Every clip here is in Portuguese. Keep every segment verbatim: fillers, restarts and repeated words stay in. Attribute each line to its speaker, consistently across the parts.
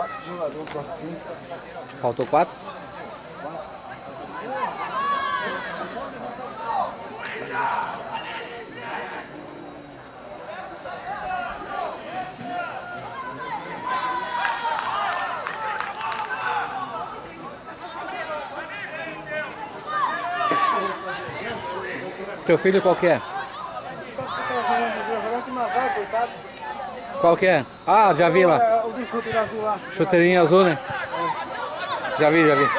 Speaker 1: quatro jogadores para cinco.
Speaker 2: Faltou quatro? Teu filho qual que é? Qual que é? Ah, já vi lá.
Speaker 1: O de chuteiro azul lá.
Speaker 2: Chuteirinho azul, né? Já vi, já vi.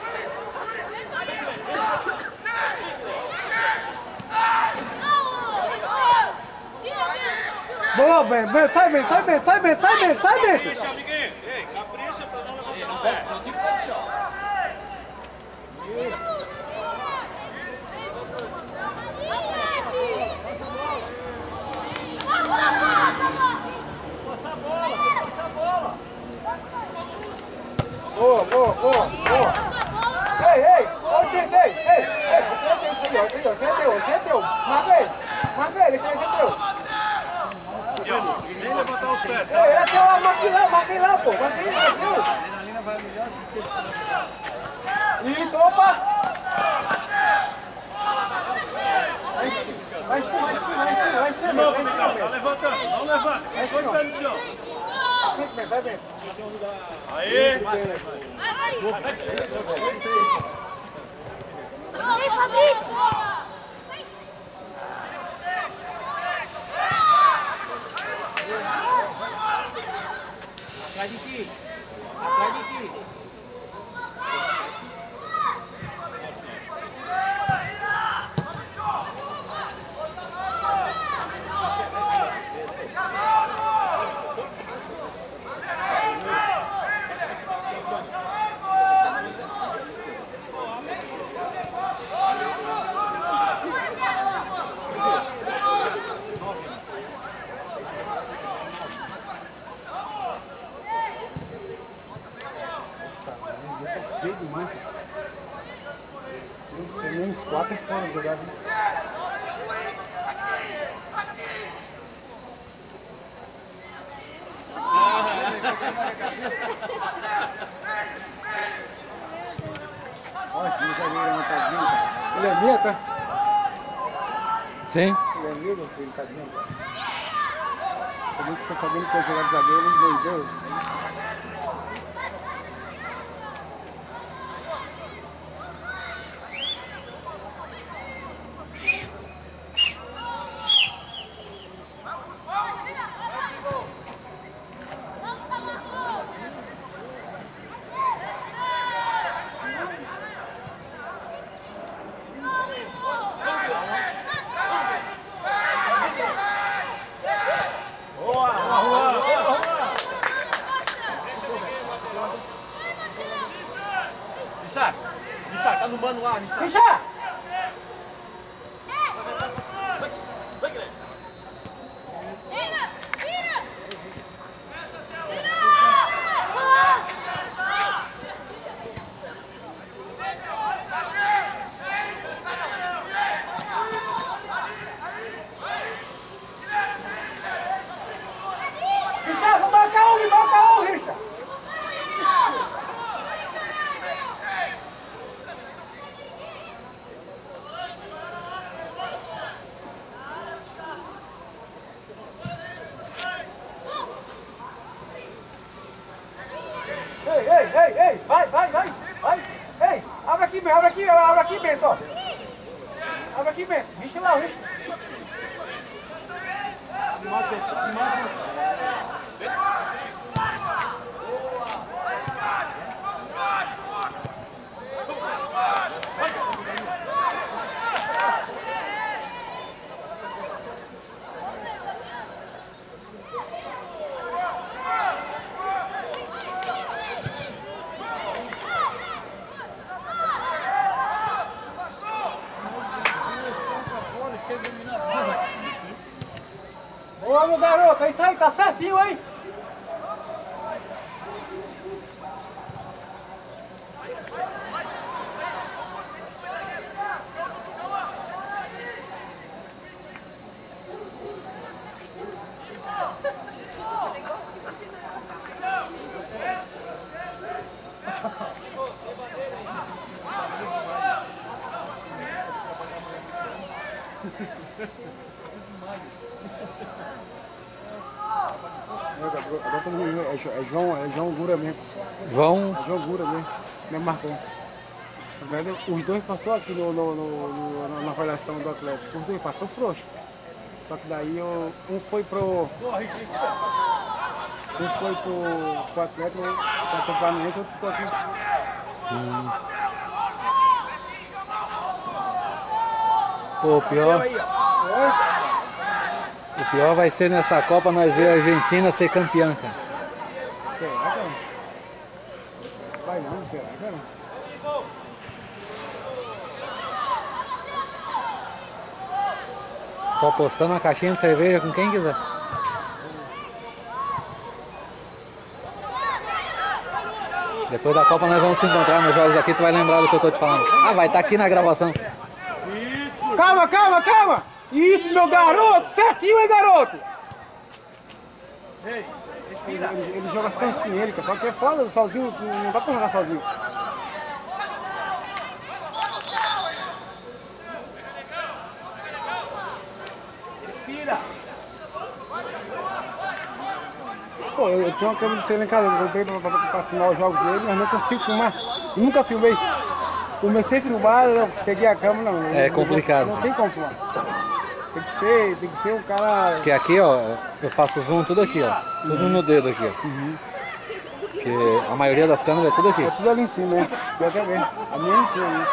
Speaker 1: Boa, Bento. Bento, sai, Bento, sai, Bento, sai, Bento, sai, Bento, sai, Bento.
Speaker 3: Deixa, amiguinho. Ei, capricha pra não levantar o pé. Não fica no chão. Isso. Passa a bola, passa a bola.
Speaker 1: Boa, boa, boa, boa. Ei, ei, onde tem, ei, ei, ei, você é teu, isso aí, ó, isso aí, ó, você é teu, você é teu. Marca ele, marca ele, esse aí é teu.
Speaker 3: Sem levantar os pés,
Speaker 1: Ei,
Speaker 3: tá?
Speaker 1: é teu lá, marca ele lá, marca ele lá, pô, marca ele lá, é teu.
Speaker 3: Adrenalina vai melhor,
Speaker 1: Isso, opa. Vai em cima, vai em cima, vai em cima, vai em cima, vai em cima, vai em cima,
Speaker 3: tá levantando, não levanta.
Speaker 1: Vai
Speaker 3: Dois
Speaker 1: cima.
Speaker 3: pés no chão.
Speaker 1: vai, vai, vai.
Speaker 3: Aí.
Speaker 4: Atrás de ti. Atrás de ti.
Speaker 1: Feio demais. Isso aí, uns quatro foram jogar isso. Olha que zagueiro não tá vindo. Ele é meu, tá?
Speaker 2: Sim.
Speaker 1: Ele é meu, meu filho, tá vindo. Se a gente ficou sabendo que ia jogar de zagueiro, ele doidou.
Speaker 3: Richard, Richard, tá no mano lá, Richard.
Speaker 1: Richard!
Speaker 3: Vai, Guilherme.
Speaker 1: Richard, vou marcar um, marca um, Richard! Ei, ei, ei, ei, vai, vai, vai, vai, ei, abre aqui, Bento, abre aqui, abre aqui, Bento, ó. Abre aqui, Bento, vixe lá, vixe.
Speaker 3: Mais, Bento, mais,
Speaker 1: Boa, meu garoto, é isso aí, tá certinho, hein? Agora todo mundo é Jo- é João, é João Gura mesmo.
Speaker 2: João,
Speaker 1: É João Gura mesmo. Me marcou. Na verdade, os dois passou aqui no, no, no, no- na avaliação do Atlético. Os dois passou frouxo. Só que daí eu, um foi pro. Um foi pro, pro Atlético, pro Paranaense, outro ficou aqui.
Speaker 2: pô, o pior, o pior vai ser nessa Copa nós ver a Argentina ser campeã, cara.
Speaker 1: Será, cara? Vai não, será, cara?
Speaker 2: Tô apostando uma caixinha de cerveja com quem quiser. Depois da Copa nós vamos se encontrar nos jogos aqui, tu vai lembrar do que eu tô te falando. Ah, vai estar aqui na gravação.
Speaker 1: Calma, calma, calma! Isso, meu garoto! Certinho, hein, garoto?
Speaker 4: Ei,
Speaker 1: Ele, ele, ele joga certinho, ele, só que é foda, sozinho, não dá pra jogar sozinho.
Speaker 4: respira.
Speaker 1: Pô, eu, eu tenho uma câmera de celular em casa, eu comprei pra, pra, pra filmar os jogos dele, mas não consigo filmar. Nunca filmei. Comecei a filmar, eu peguei a câmera, não.
Speaker 2: É
Speaker 1: não-
Speaker 2: complicado.
Speaker 1: Não, não tem como filmar. Tem que ser, tem que ser um cara.
Speaker 2: Porque aqui, ó, eu faço zoom tudo aqui, ó. Tudo no dedo aqui, ó. Porque a maioria das câmeras é tudo aqui.
Speaker 1: É tudo ali em cima, né? Pior que é mesmo. A minha é em cima, né?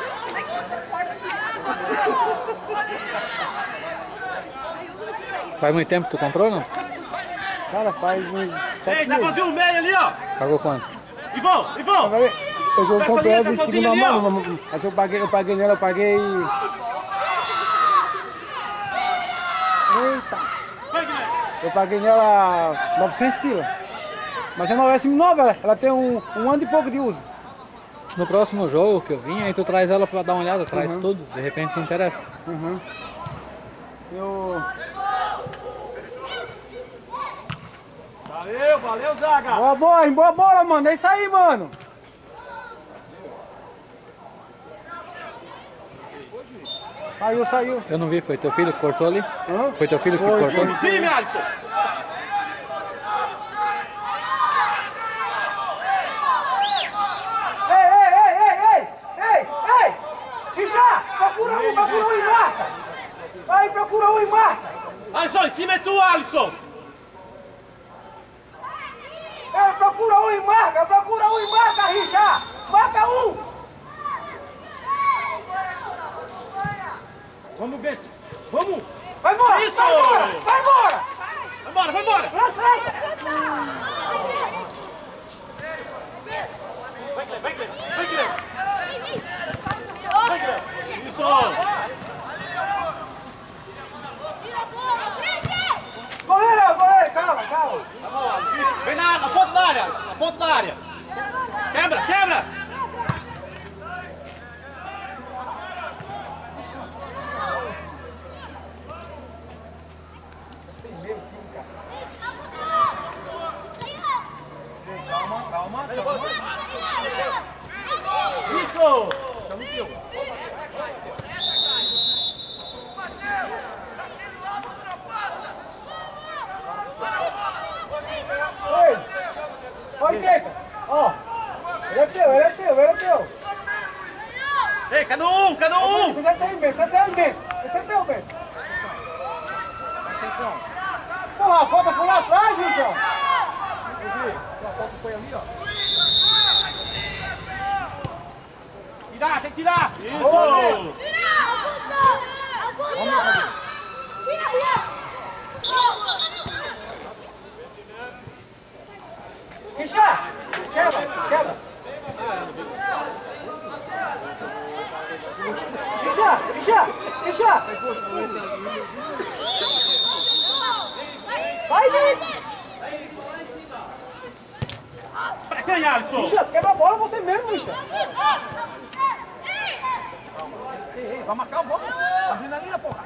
Speaker 2: Faz muito tempo que tu comprou, não?
Speaker 1: Cara, faz uns sete
Speaker 4: Ei, tá
Speaker 1: meses.
Speaker 4: fazendo um meio ali, ó.
Speaker 2: Pagou quanto?
Speaker 4: Ivão, Ivão.
Speaker 1: Eu, eu
Speaker 4: Tá
Speaker 1: comprei ela
Speaker 4: sozinho,
Speaker 1: de
Speaker 4: tá
Speaker 1: segunda
Speaker 4: sozinho ali,
Speaker 1: mão, mas- mas eu paguei, eu paguei nela, eu paguei. Eita!
Speaker 4: Vai, Guilherme.
Speaker 1: Eu paguei nela novecentos quilos. Mas é nova, é nova, ela, ela tem um, um ano e pouco de uso.
Speaker 2: No próximo jogo que eu vim, aí tu traz ela pra dar uma olhada, traz
Speaker 1: Uhum.
Speaker 2: tudo, de repente te interessa.
Speaker 1: Uhum. Eu.
Speaker 4: Valeu, valeu, Zaga.
Speaker 1: Boa bola, boa bola, mano. É isso aí, mano. Saiu, saiu.
Speaker 2: Eu não vi, foi teu filho que cortou ali?
Speaker 1: Hã?
Speaker 2: Foi teu filho que
Speaker 1: Foi,
Speaker 2: cortou?
Speaker 1: foi.
Speaker 4: Firme, Alisson.
Speaker 1: Ei, ei, ei, ei, ei! Ei, ei! Richard, procura um, procura um e marca! Vai, procura um e marca!
Speaker 4: Alisson, em cima é tu, Alisson.
Speaker 1: Ei, procura um e marca! Procura um e marca, Richard! Marca um!
Speaker 4: Vamos, Bento. Vamos.
Speaker 1: Vai embora!
Speaker 4: Isso!
Speaker 1: Vai embora! Vai embora!
Speaker 4: Vai embora, vai embora.
Speaker 1: Lança, lança!
Speaker 4: Vai, Guilherme, vai, Guilherme. Vai, Guilherme. Vai, Guilherme. Isso.
Speaker 1: Goleiro, goleiro, calma, calma!
Speaker 4: Tá bom, Alisson. Isso. Vem na, na ponta da área, Alisson. Na ponta da área. Quebra, quebra. Isso.
Speaker 1: Oi! Oi, Keita! Ó! Ele é teu, ele é teu, ele é teu!
Speaker 4: Ei, cada um, cada um.
Speaker 1: Você já tem Bento, você tem Bento! Esse é teu, Bento!
Speaker 4: Atenção.
Speaker 1: Porra, a falta foi lá atrás, Gilson!
Speaker 4: A foto foi ali, ó. Tirar, tem que tirar. Isso.
Speaker 1: Richard! Quebra, quebra! Richard, Richard, Richard! Vai, Bento!
Speaker 4: Pra quem, Alisson?
Speaker 1: Richard, quebra a bola você mesmo, Richard!
Speaker 4: Ei, ei, vai marcar o gol. Adrenalina, porra.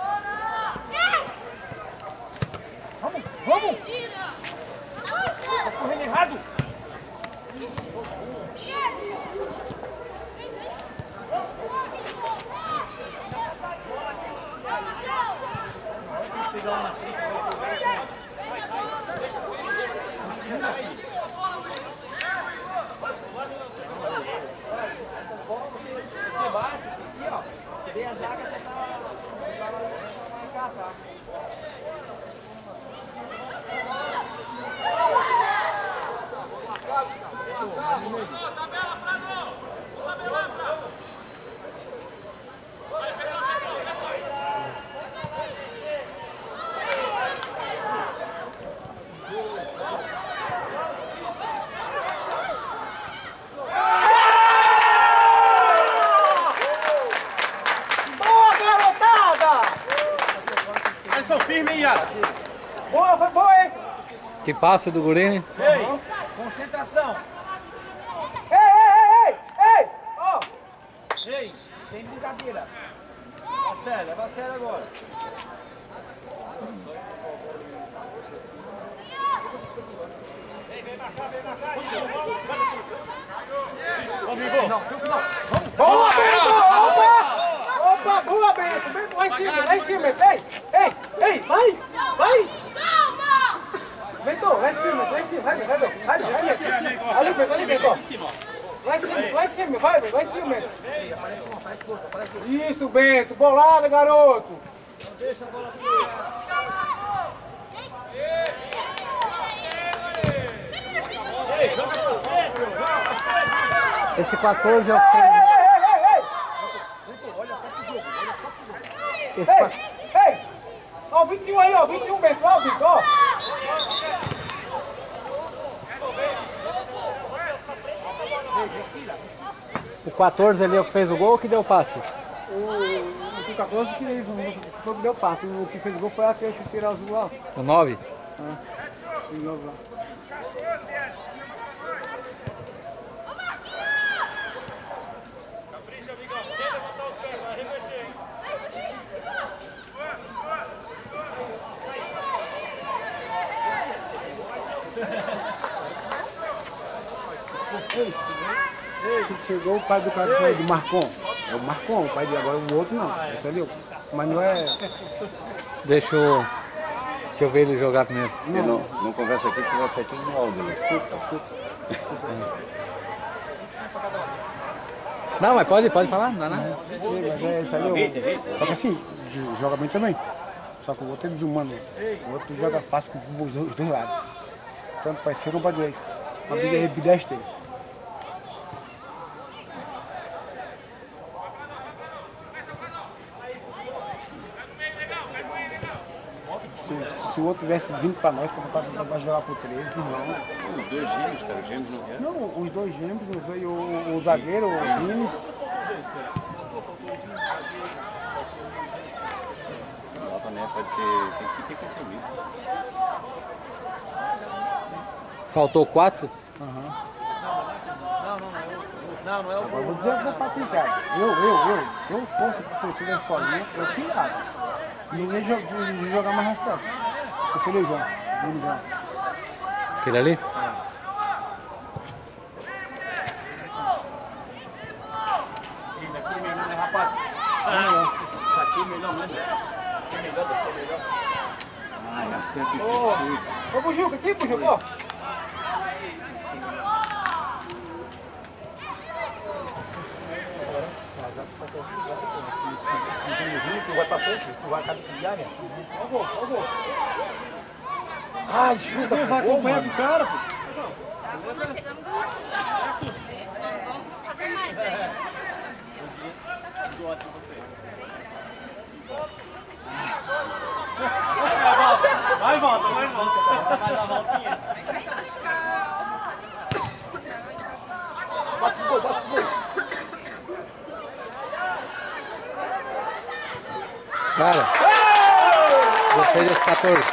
Speaker 4: Vamos, vamos. Tá correndo errado. São firmes, hein, Yara?
Speaker 1: Boa, foi boa, hein?
Speaker 2: Que passe do Gurini.
Speaker 4: Ei, concentração.
Speaker 1: Ei, ei, ei, ei! Ó!
Speaker 4: Ei, sem brincadeira. Leva a sério, leva a sério agora. Vem, vem marcar, vem marcar. Vamos, Igor. Não, não.
Speaker 1: Boa, Bento! Opa! Opa, boa, Bento! Bento, lá em cima, lá em cima, Bento! Ei, ei, ei, vai! Vai! Bento, lá em cima, lá em cima, vai, vai, vai, vai, vai, vai, ali, Bento, ali, Bento, lá em cima, lá em cima, vai, Bento, lá em cima, Bento. Isso, Bento, bolada, garoto!
Speaker 4: Não deixa a bola
Speaker 2: Esse quatorze é o
Speaker 1: Ei,
Speaker 2: que.
Speaker 1: ei, ei, ei!
Speaker 4: Olha só pro jogo, olha só pro jogo.
Speaker 2: Esse quatorze.
Speaker 1: Ei, ei! Ó, vinte e um aí, ó, vinte e um, Bento, ó, Bento, ó!
Speaker 2: O quatorze ali é o que fez o gol ou que deu o passe?
Speaker 1: O, o quatorze que foi que deu passe, o que fez gol foi aquele chuteiro azul lá.
Speaker 2: O nove?
Speaker 1: Ah, de novo lá.
Speaker 3: Capricha, amigão. Sem levantar os pés, vai arremesser, hein?
Speaker 1: Chegou o pai do cara foi do Marcon. É o Marcon, o pai dele. Agora o outro não. Esse ali, ó. Mas não é.
Speaker 2: Deixa eu, deixa eu ver ele jogar primeiro.
Speaker 5: Ele não, não conversa aqui, conversa aqui no áudio. Né?
Speaker 1: Escuta, escuta.
Speaker 2: Não, mas pode, pode falar, não dá nada.
Speaker 1: É, esse ali, ó. Só que assim, joga bem também. Só que o outro é desumano. O outro joga fácil com os dois lados. Tanto para esquerda como para direita. A briga é bidestre. Se, se o outro tivesse vindo para nós, para jogar por treze, não.
Speaker 5: Os dois gêmeos, cara, os gêmeos não querem.
Speaker 1: Não, os dois gêmeos, veio o, o zagueiro, o Vini.
Speaker 5: Lá também pode ter, tem que ter compromisso.
Speaker 2: Faltou quatro?
Speaker 1: Uhum.
Speaker 4: Não, não é o
Speaker 1: Agora eu vou dizer uma coisa pra ti, cara. Eu, eu, eu, se eu fosse professor da escolinha, eu tirava. Não ia jo- jogar mais na série. Eu sou o João. o João.
Speaker 2: Aquele ali?
Speaker 4: Daqui melhor, né, rapaz? Daqui melhor, né? Daqui melhor, daqui melhor.
Speaker 5: Ah, nós temos que
Speaker 1: Ô, ô Bujuca, aqui, Bujuca, ó.
Speaker 4: Vai pra frente, vai cabeça de área.
Speaker 1: Ó o gol, ó o gol.
Speaker 4: Ai, chuta, vai acompanhar do cara, pô.
Speaker 6: Nós chegamos vamos fazer mais, é.
Speaker 4: Vai, volta, vai, volta. Vai dar a voltinha. Bate o gol, bate o gol.
Speaker 2: Cara, gostei desse quatorze.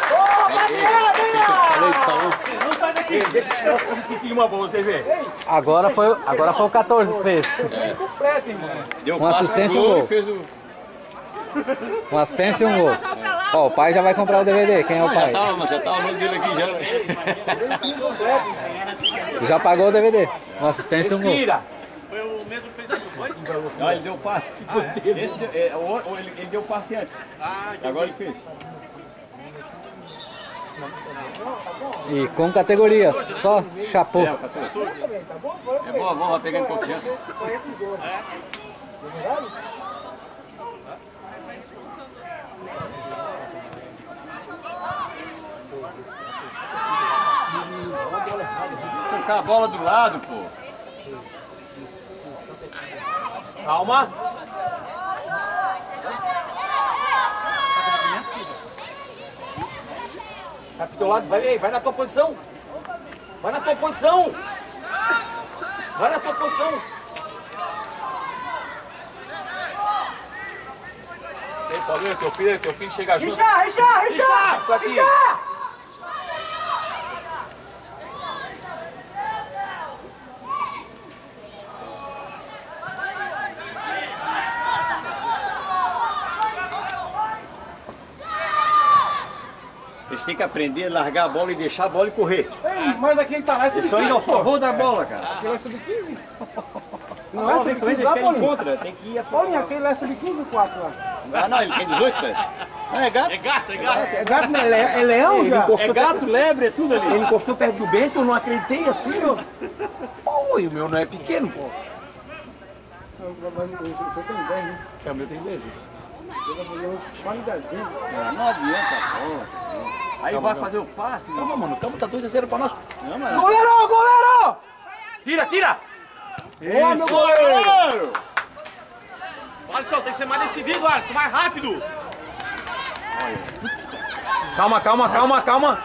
Speaker 5: falei de salão.
Speaker 4: Não sai daqui. Deixa os caras como se filma pra você ver.
Speaker 2: Agora foi, agora foi o quatorze que fez.
Speaker 1: Completo, irmão.
Speaker 5: Deu
Speaker 2: Uma
Speaker 5: passe
Speaker 2: assistência e
Speaker 5: pro
Speaker 2: um
Speaker 5: gol
Speaker 2: gol.
Speaker 5: e fez o...
Speaker 2: Uma assistência e um gol. Ó, o pai já vai comprar o D V D. Quem é o
Speaker 5: Já
Speaker 2: pai?
Speaker 5: tava, mas já tava o nome dele aqui já.
Speaker 2: Já pagou o D V D. Uma assistência e um gol.
Speaker 4: Respira.
Speaker 3: Foi o mesmo que fez antes, foi?
Speaker 5: Não, ele deu passe. Esse deu- é, o- o- ele, ele deu passe antes. Agora ele fez.
Speaker 2: E com categoria, só chapô.
Speaker 5: É, o quatorze. É bom, bom, vai pegando confiança. tocar a bola do lado, pô.
Speaker 1: Calma. Vai pro teu lado, vai aí, vai na tua posição. Vai na tua posição. Vai na tua posição.
Speaker 3: Ei, Paulinho, teu filho, teu filho chega junto.
Speaker 1: Richard, Richard, Richard!
Speaker 3: Tô aqui.
Speaker 1: Richard!
Speaker 5: Eles têm que aprender a largar a bola e deixar a bola e correr.
Speaker 1: Ei, mas aquele tá lá é
Speaker 5: Eles
Speaker 1: sub
Speaker 5: estão indo ao
Speaker 1: quinze, pô.
Speaker 5: favor da bola, cara.
Speaker 1: Aquele é sub quinze. Não
Speaker 5: Não
Speaker 1: é
Speaker 5: é
Speaker 1: sub
Speaker 5: eles
Speaker 1: quinze lá,
Speaker 5: querem
Speaker 1: Paulinho?
Speaker 5: contra, tem que ir a
Speaker 1: Paulinho,
Speaker 5: favor.
Speaker 1: aquele é sub quinze ou quatro lá?
Speaker 5: Ah, não, ele tem dezoito, velho. Não é gato?
Speaker 3: É gato, é gato.
Speaker 1: É gato, né? É, é leão,
Speaker 5: Ele
Speaker 1: gato?
Speaker 5: encostou, é gato, lebre, é tudo ali.
Speaker 1: Ele encostou perto do Bento, eu não acreditei assim, ó. Oi, o meu não é pequeno, pô. Você tem dez, né?
Speaker 5: É, o meu tem dez.
Speaker 1: Você vai fazer um sólidazinho.
Speaker 5: Não adianta, pô. Aí vai fazer o passe.
Speaker 1: Calma, mano, o campo tá dois a zero pra nós.
Speaker 5: Não, mano.
Speaker 1: Goleiro, goleiro!
Speaker 3: Tira, tira!
Speaker 1: Boa, meu goleiro!
Speaker 3: Alisson, tem que ser mais decidido, Alisson, mais rápido!
Speaker 1: Calma, calma, calma, calma.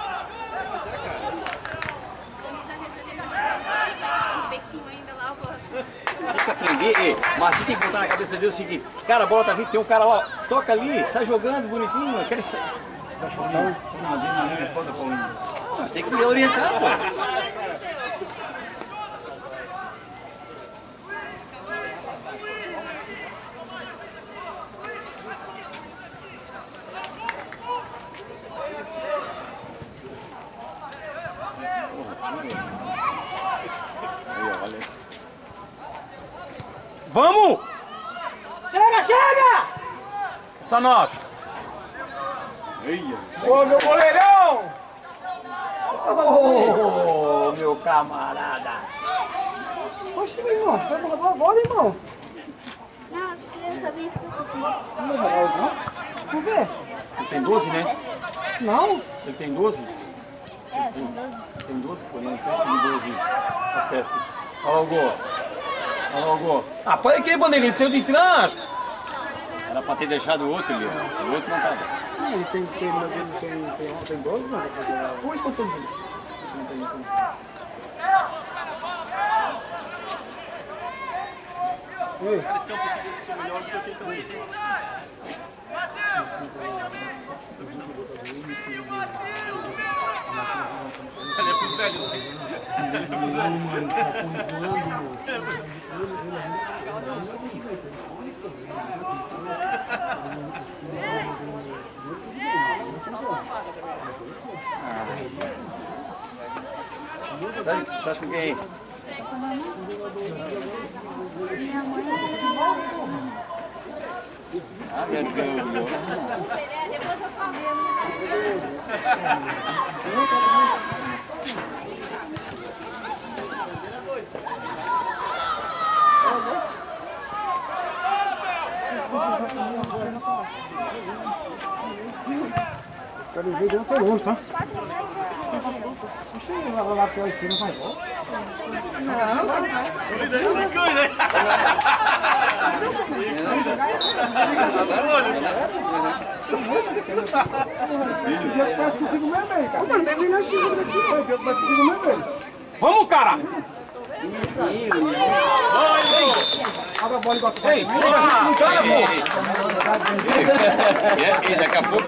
Speaker 6: Os bequinhos ainda lá, pô.
Speaker 5: Tem que aprender, ei, mas tem que botar na cabeça dele o seguinte, cara, a bola tá vindo, tem um cara lá, toca ali, sai jogando bonitinho, aquele... Mas tem que orientar, pô.
Speaker 1: Vamos! Chega, chega! Essa nós. Ô, meu goleirão!
Speaker 5: Ô, meu camarada.
Speaker 1: Poxa, meu irmão, vai roubar a bola, irmão.
Speaker 6: Não, eu sabia que você tinha.
Speaker 1: Não vai roubar, não? Por quê?
Speaker 5: Ele tem doze, né?
Speaker 1: Não.
Speaker 5: Ele tem doze?
Speaker 6: É, tem doze.
Speaker 5: Tem doze, pô, não tem de doze. Tá certo. Olha lá o gol. Olha lá o gol.
Speaker 1: Ah, pode que, bandeirinha, saiu de trás.
Speaker 5: Era pra ter deixado o outro ali, ó. O outro não tava.
Speaker 1: Não, ele tem, tem, mas ele tem, tem, tem doze, não? Por isso que eu tô dizendo. Ei.
Speaker 3: Esse campo aqui é melhor do que aquele campo aqui. Ele é pros velhos, né? Ele é pros
Speaker 5: Tá, tá com quem aí?
Speaker 6: Minha mãe
Speaker 5: Ah, meu Deus.
Speaker 6: depois eu falo.
Speaker 1: Quero ver deu até longe, tá? Deixa eu lá, lá pela esquina, vai. Vamos, cara! Abre a bola igual tu. Ei,
Speaker 5: E daqui a pouco